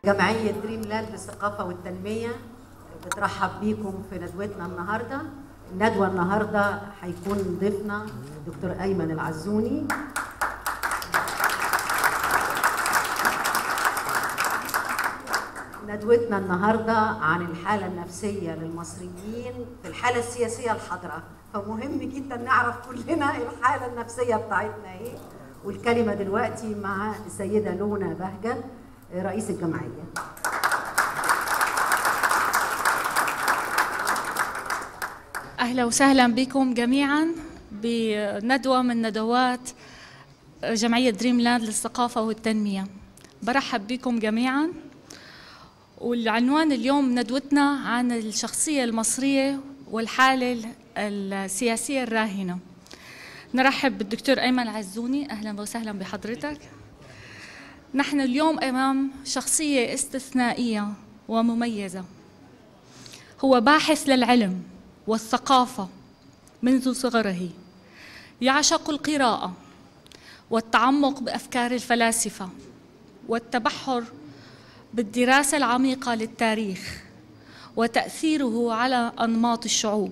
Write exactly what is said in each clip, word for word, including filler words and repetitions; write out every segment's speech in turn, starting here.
جمعية دريم لاند للثقافة والتنمية بترحب بيكم في ندوتنا النهارده. الندوة النهارده هيكون ضيفنا دكتور أيمن العزوني. ندوتنا النهارده عن الحالة النفسية للمصريين في الحالة السياسية الحاضرة، فمهم جدا نعرف كلنا الحالة النفسية بتاعتنا ايه. والكلمة دلوقتي مع السيدة لونا بهجت رئيس الجمعية. أهلا وسهلا بكم جميعا بندوة من ندوات جمعية دريم لاند للثقافة والتنمية. برحب بكم جميعا. والعنوان اليوم ندوتنا عن الشخصية المصرية والحالة السياسية الراهنة. نرحب بالدكتور أيمن العزوني، أهلا وسهلا بحضرتك. نحن اليوم أمام شخصية استثنائية ومميزة. هو باحث للعلم والثقافة منذ صغره، يعشق القراءة والتعمق بأفكار الفلاسفة والتبحر بالدراسة العميقة للتاريخ وتأثيره على أنماط الشعوب،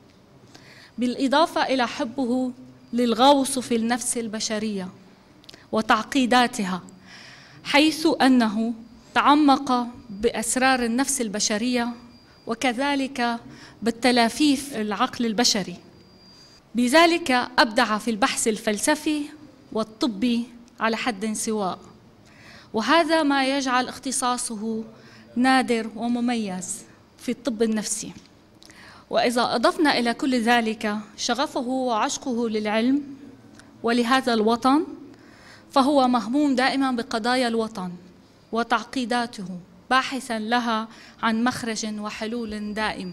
بالإضافة إلى حبه للغوص في النفس البشرية وتعقيداتها، حيث أنه تعمق بأسرار النفس البشرية وكذلك بالتلافيف العقل البشري. بذلك أبدع في البحث الفلسفي والطبي على حد سواء، وهذا ما يجعل اختصاصه نادر ومميز في الطب النفسي. وإذا أضفنا إلى كل ذلك شغفه وعشقه للعلم ولهذا الوطن، فهو مهموم دائما بقضايا الوطن وتعقيداته، باحثا لها عن مخرج وحلول دائم.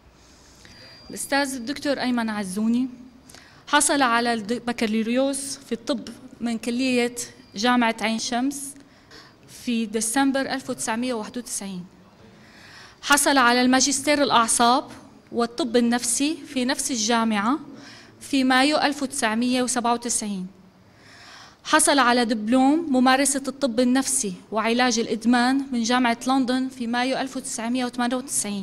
الأستاذ الدكتور أيمن عزوني حصل على البكالوريوس في الطب من كلية جامعة عين شمس في ديسمبر ألف وتسعمئة وواحد وتسعين. حصل على الماجستير الأعصاب والطب النفسي في نفس الجامعة في مايو ألف وتسعمئة وسبعة وتسعين. حصل على دبلوم ممارسة الطب النفسي وعلاج الإدمان من جامعة لندن في مايو ألف وتسعمئة وثمانية وتسعين.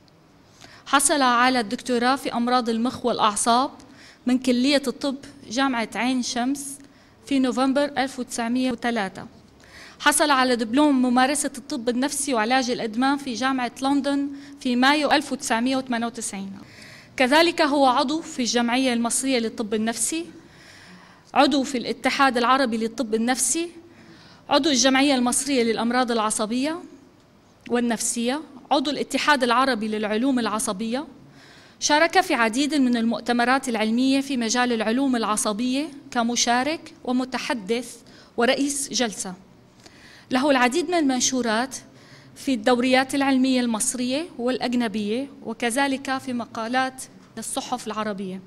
حصل على الدكتوراه في أمراض المخ والأعصاب من كلية الطب جامعة عين شمس في نوفمبر ألف وتسعمئة وثلاثة. حصل على دبلوم ممارسة الطب النفسي وعلاج الإدمان في جامعة لندن في مايو ألف وتسعمئة وثمانية وتسعين. كذلك هو عضو في الجمعية المصرية للطب النفسي، عضو في الاتحاد العربي للطب النفسي، عضو الجمعية المصرية للأمراض العصبية والنفسية، عضو الاتحاد العربي للعلوم العصبية. شارك في عديد من المؤتمرات العلمية في مجال العلوم العصبية كمشارك ومتحدث ورئيس جلسة. له العديد من المنشورات في الدوريات العلمية المصرية والأجنبية، وكذلك في مقالات للصحف العربية.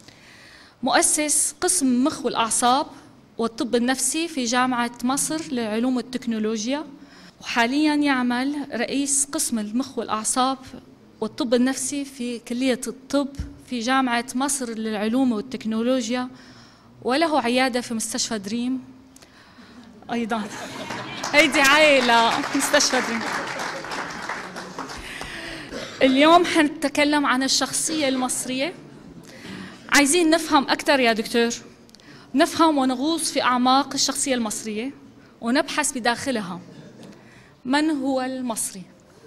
مؤسس قسم المخ والأعصاب والطب النفسي في جامعة مصر للعلوم والتكنولوجيا، وحالياً يعمل رئيس قسم المخ والأعصاب والطب النفسي في كلية الطب في جامعة مصر للعلوم والتكنولوجيا، وله عيادة في مستشفى دريم أيضاً. هيدي عائلة مستشفى دريم. اليوم حنتكلم عن الشخصية المصرية. عايزين نفهم أكثر يا دكتور، نفهم ونغوص في أعماق الشخصية المصرية ونبحث بداخلها من هو المصري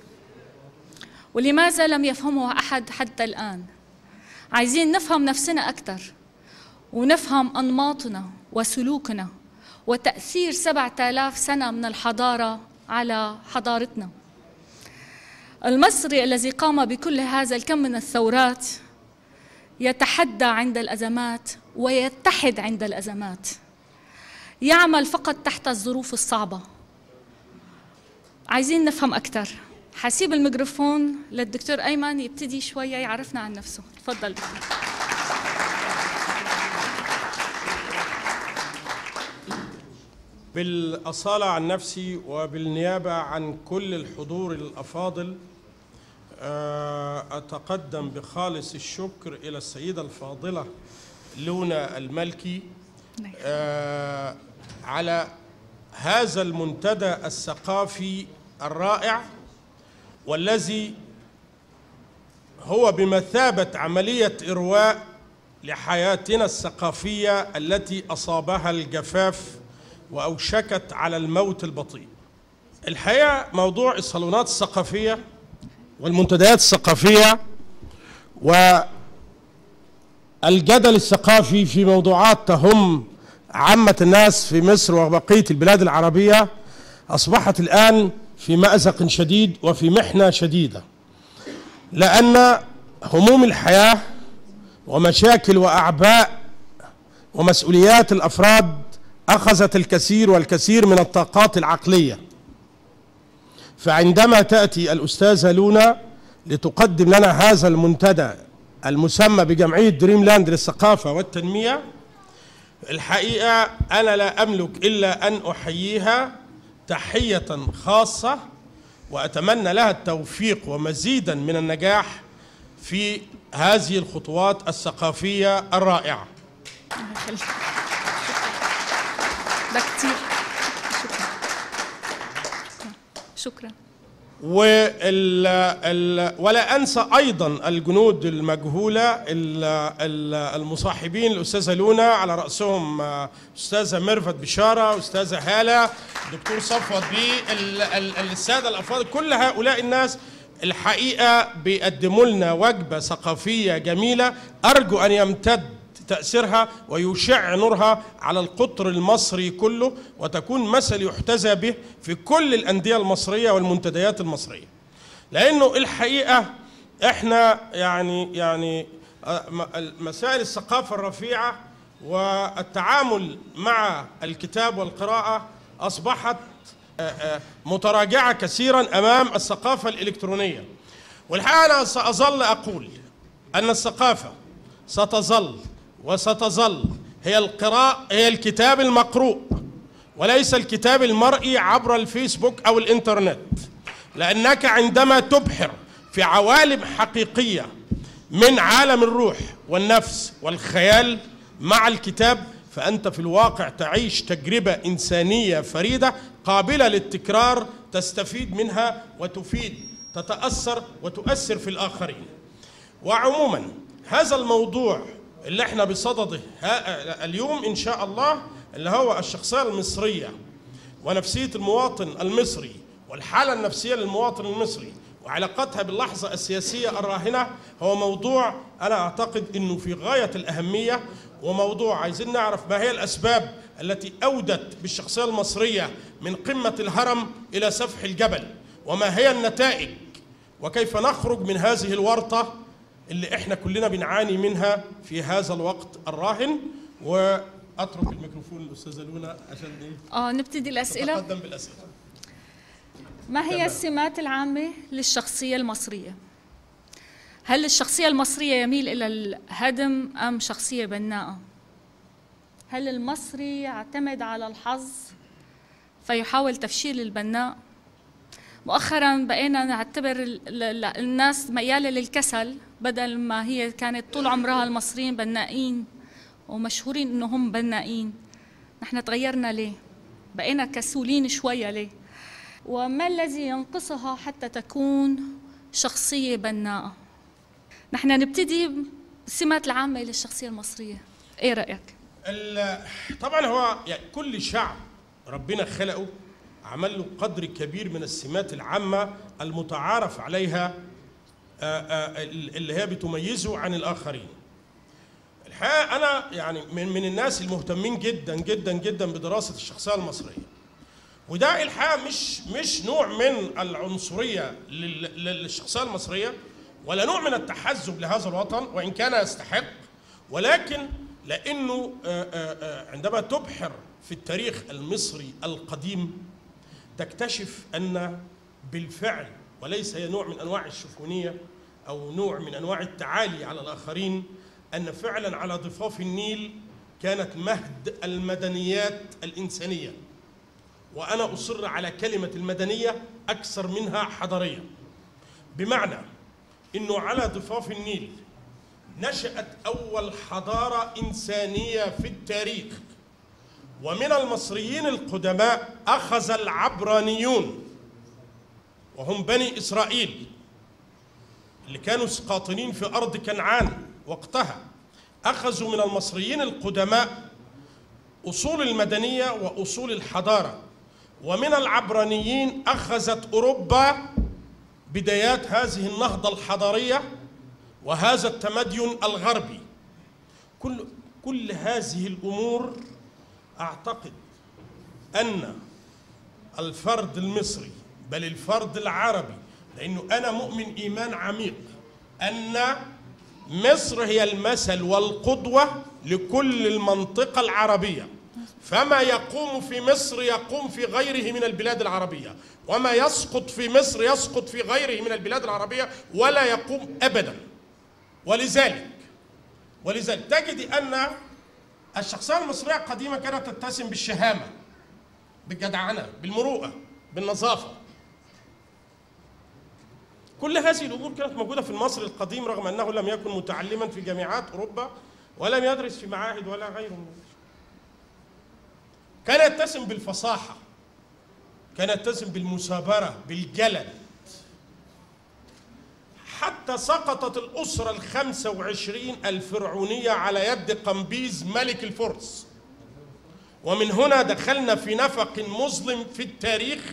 ولماذا لم يفهمه أحد حتى الآن. عايزين نفهم نفسنا أكثر ونفهم أنماطنا وسلوكنا وتأثير سبعة آلاف سنة من الحضارة على حضارتنا. المصري الذي قام بكل هذا الكم من الثورات يتحدى عند الأزمات ويتحد عند الأزمات، يعمل فقط تحت الظروف الصعبة. عايزين نفهم أكثر. حسيب الميكروفون للدكتور أيمن يبتدي شوية يعرفنا عن نفسه. تفضل دكتور. بالأصالة عن نفسي وبالنيابة عن كل الحضور الأفاضل، أتقدم بخالص الشكر إلى السيدة الفاضلة لونا الملكي على هذا المنتدى الثقافي الرائع والذي هو بمثابة عملية إرواء لحياتنا الثقافية التي أصابها الجفاف وأوشكت على الموت البطيء. الحقيقة موضوع الصالونات الثقافية والمنتديات الثقافية والجدل الثقافي في موضوعات تهم عامة الناس في مصر وبقية البلاد العربية أصبحت الآن في مأزق شديد وفي محنة شديدة، لأن هموم الحياة ومشاكل وأعباء ومسؤوليات الأفراد أخذت الكثير والكثير من الطاقات العقلية. فعندما تأتي الأستاذة لونا لتقدم لنا هذا المنتدى المسمى بجمعية دريم لاند للثقافة والتنمية، الحقيقة أنا لا أملك إلا أن أحييها تحية خاصة، وأتمنى لها التوفيق ومزيدا من النجاح في هذه الخطوات الثقافية الرائعة. ده كتير. شكرا. شكرا. وال ال ولا أنسى أيضا الجنود المجهولة المصاحبين الأستاذة لونا، على رأسهم أستاذة ميرفت بشارة، أستاذة هالة، دكتور صفوت بيه، السادة الأفاضل، كل هؤلاء الناس الحقيقة بيقدموا لنا وجبة ثقافية جميلة أرجو أن يمتد تأثيرها ويشع نورها على القطر المصري كله، وتكون مثل يحتذى به في كل الأندية المصرية والمنتديات المصرية. لأنه الحقيقة إحنا يعني يعني مسائل الثقافة الرفيعة والتعامل مع الكتاب والقراءة أصبحت متراجعة كثيرا أمام الثقافة الإلكترونية. والحقيقة أنا سأظل أقول أن الثقافة ستظل وستظل هي القراءة، هي الكتاب المقروء وليس الكتاب المرئي عبر الفيسبوك أو الإنترنت، لأنك عندما تبحر في عوالم حقيقية من عالم الروح والنفس والخيال مع الكتاب، فأنت في الواقع تعيش تجربة إنسانية فريدة قابلة للتكرار، تستفيد منها وتفيد، تتأثر وتؤثر في الآخرين. وعموما هذا الموضوع اللي احنا بصدده اليوم إن شاء الله، اللي هو الشخصية المصرية ونفسية المواطن المصري والحالة النفسية للمواطن المصري وعلاقتها باللحظة السياسية الراهنة، هو موضوع أنا أعتقد أنه في غاية الأهمية، وموضوع عايزين نعرف ما هي الأسباب التي أودت بالشخصية المصرية من قمة الهرم إلى سفح الجبل، وما هي النتائج، وكيف نخرج من هذه الورطة اللي احنا كلنا بنعاني منها في هذا الوقت الراهن. وأترك الميكروفون للأستاذة لونا عشان ايه؟ اه نبتدي الأسئلة. نتقدم بالأسئلة. ما هي تمام. السمات العامة للشخصية المصرية؟ هل الشخصية المصرية يميل إلى الهدم أم شخصية بناءة؟ هل المصري يعتمد على الحظ فيحاول تفشيل البناء؟ مؤخراً بقينا نعتبر الناس ميالة للكسل، بدل ما هي كانت طول عمرها المصريين بنائين ومشهورين إنهم بنائين. نحن تغيرنا ليه؟ بقينا كسولين شوية ليه؟ وما الذي ينقصها حتى تكون شخصية بناءة؟ نحن نبتدي بالسمات العامة للشخصية المصرية، إيه رأيك؟ طبعاً هو يعني كل شعب ربنا خلقه عمل له قدر كبير من السمات العامة المتعارف عليها اللي هي بتميزه عن الآخرين. الحقيقة أنا يعني من من الناس المهتمين جدا جدا جدا بدراسة الشخصية المصرية، وده الحقيقة مش مش نوع من العنصرية للشخصية المصرية ولا نوع من التحزب لهذا الوطن وإن كان يستحق، ولكن لأنه عندما تبحر في التاريخ المصري القديم تكتشف أن بالفعل، وليس هي نوع من أنواع الشفونية أو نوع من أنواع التعالي على الآخرين، أن فعلا على ضفاف النيل كانت مهد المدنيات الإنسانية، وأنا أصر على كلمة المدنية أكثر منها حضارية، بمعنى أنه على ضفاف النيل نشأت أول حضارة إنسانية في التاريخ، ومن المصريين القدماء أخذ العبرانيون وهم بني إسرائيل اللي كانوا قاطنين في أرض كنعان وقتها، أخذوا من المصريين القدماء أصول المدنية وأصول الحضارة، ومن العبرانيين أخذت أوروبا بدايات هذه النهضة الحضارية وهذا التمدن الغربي. كل كل هذه الأمور أعتقد أن الفرد المصري بل الفرد العربي، لأنه أنا مؤمن إيمان عميق أن مصر هي المثل والقدوة لكل المنطقة العربية، فما يقوم في مصر يقوم في غيره من البلاد العربية، وما يسقط في مصر يسقط في غيره من البلاد العربية ولا يقوم أبدا. ولذلك ولذلك تجد أن الشخصية المصرية القديمة كانت تتسم بالشهامة، بالجدعنة، بالمروءة، بالنظافة. كل هذه الأمور كانت موجودة في المصري القديم رغم أنه لم يكن متعلما في جامعات أوروبا ولم يدرس في معاهد ولا غيره. كان يتسم بالفصاحة، كان يتسم بالمثابرة، بالجلد. حتى سقطت الأسرة الخمسة وعشرين الفرعونية على يد قمبيز ملك الفرس، ومن هنا دخلنا في نفق مظلم في التاريخ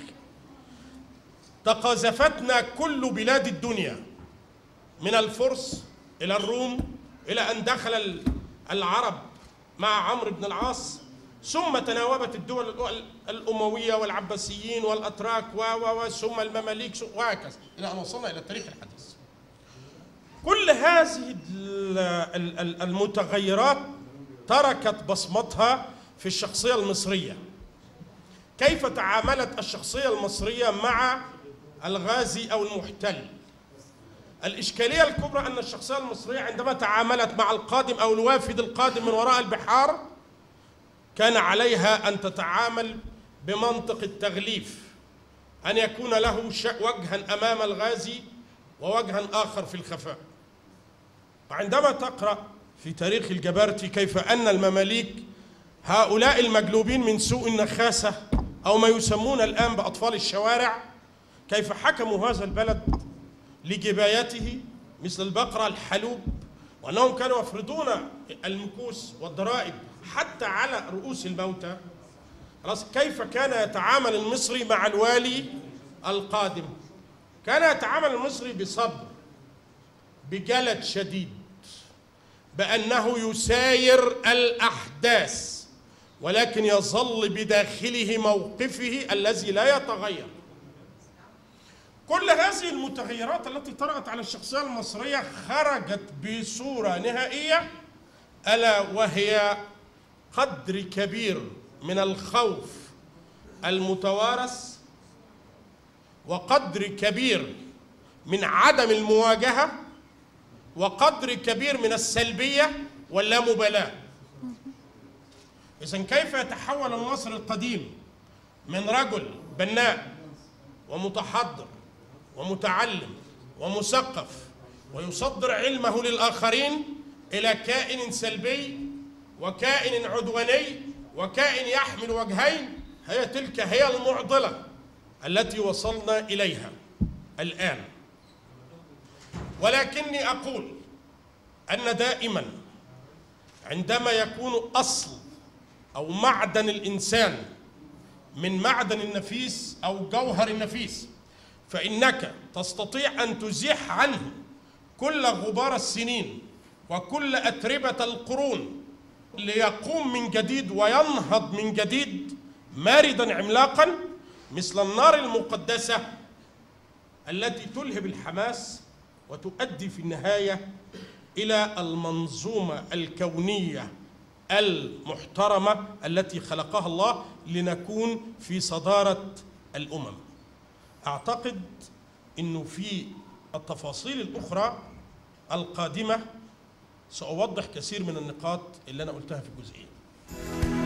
تقاذفتنا كل بلاد الدنيا من الفرس إلى الروم إلى أن دخل العرب مع عمرو بن العاص، ثم تناوبت الدول الأموية والعباسيين والأتراك و ثم المماليك وهكذا إلى أن وصلنا إلى التاريخ الحديث. كل هذه المتغيرات تركت بصمتها في الشخصية المصرية. كيف تعاملت الشخصية المصرية مع الغازي أو المحتل؟ الإشكالية الكبرى أن الشخصية المصرية عندما تعاملت مع القادم أو الوافد القادم من وراء البحار كان عليها أن تتعامل بمنطق التغليف، أن يكون له وجها أمام الغازي ووجها آخر في الخفاء. وعندما تقرأ في تاريخ الجبرتي كيف أن المماليك هؤلاء المجلوبين من سوء النخاسة أو ما يسمون الآن بأطفال الشوارع، كيف حكموا هذا البلد لجبايته مثل البقرة الحلوب، وأنهم كانوا يفرضون المكوس والضرائب حتى على رؤوس الموتى. كيف كان يتعامل المصري مع الوالي القادم؟ كان يتعامل المصري بصبر، بجلد شديد، بأنه يساير الأحداث ولكن يظل بداخله موقفه الذي لا يتغير. كل هذه المتغيرات التي طرأت على الشخصية المصرية خرجت بصورة نهائية، ألا وهي قدر كبير من الخوف المتوارث وقدر كبير من عدم المواجهة وقدر كبير من السلبية واللامبالاة. إذن كيف يتحول المصري القديم من رجل بناء ومتحضر ومتعلم ومثقف ويصدر علمه للآخرين إلى كائن سلبي وكائن عدواني وكائن يحمل وجهين؟ هي تلك هي المعضلة التي وصلنا إليها الآن. ولكني أقول أن دائما عندما يكون أصل أو معدن الإنسان من معدن النفيس أو جوهر النفيس، فإنك تستطيع أن تزيح عنه كل غبار السنين وكل أتربة القرون ليقوم من جديد وينهض من جديد ماردا عملاقا مثل النار المقدسة التي تلهب الحماس وتؤدي في النهاية إلى المنظومة الكونية المحترمة التي خلقها الله لنكون في صدارة الأمم. أعتقد أنه في التفاصيل الأخرى القادمة سأوضح كثير من النقاط اللي أنا قلتها في الجزئية.